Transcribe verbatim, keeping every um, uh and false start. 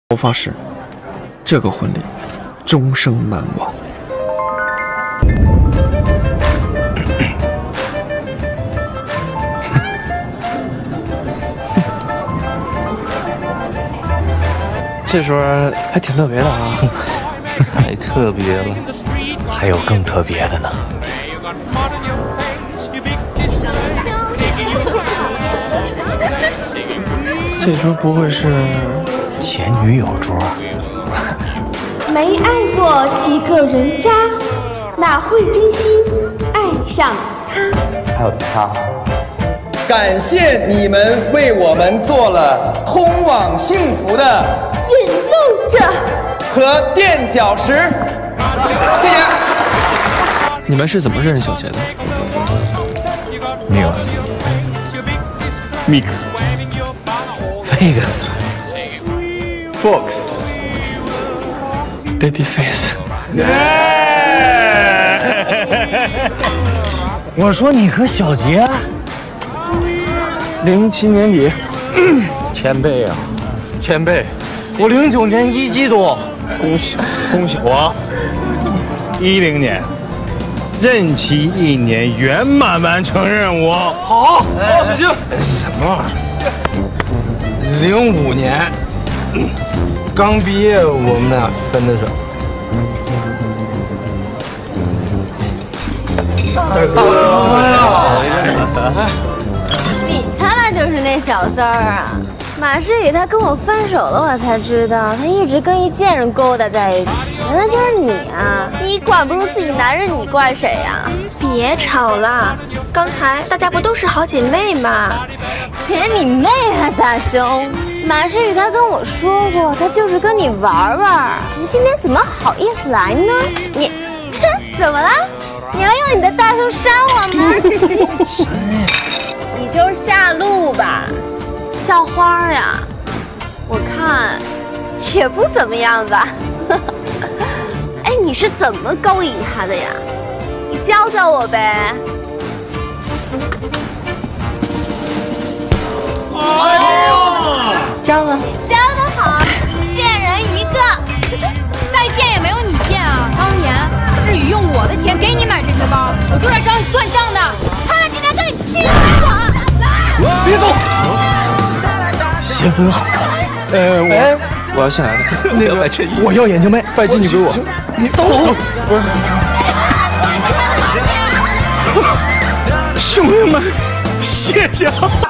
我发誓，这个婚礼终生难忘。这时候还挺特别的啊， 太特别了，还有更特别的呢。 这桌不会是前女友桌？ 没爱过几个人渣，哪会真心爱上他？ 还有他。 感谢你们为我们做了通往幸福的引路者和垫脚石。谢谢。 你们是怎么认识小杰的 ？Muse。Mix。Vegas。 Fox。 Babyface。 我说你和小杰。零七年底，前辈啊，前辈，我零九年一季度，恭喜恭喜我！ 一零年，任期一年圆满完成任务。 好，水晶，什么玩意儿？零五年，刚毕业，我们俩分的手。 你他妈就是那小三儿啊！马诗雨他跟我分手了，我才知道他一直跟一贱人勾搭在一起。原来就是你啊！你管不住自己男人，你怪谁呀？ 别吵了，刚才大家不都是好姐妹吗？ 切你妹啊，大兄！马诗雨他跟我说过，他就是跟你玩玩。你今天怎么好意思来呢？你，哼，怎么了？你要用你的大胸扇我吗？你就是下路吧，校花呀，我看也不怎么样吧。哎，你是怎么勾引他的呀？你教教我呗。 哦， 教了，教得好，贱人一个。 再贱也没有你贱啊！当年诗雨用我的钱给你买这些包，我就是来找你算账的。他们今天跟你拼了！ 别动，先分好。 呃，我我要先来的。 那个，我要眼镜妹， 拜金你归我。 你走走。不是。 兄弟们，谢谢。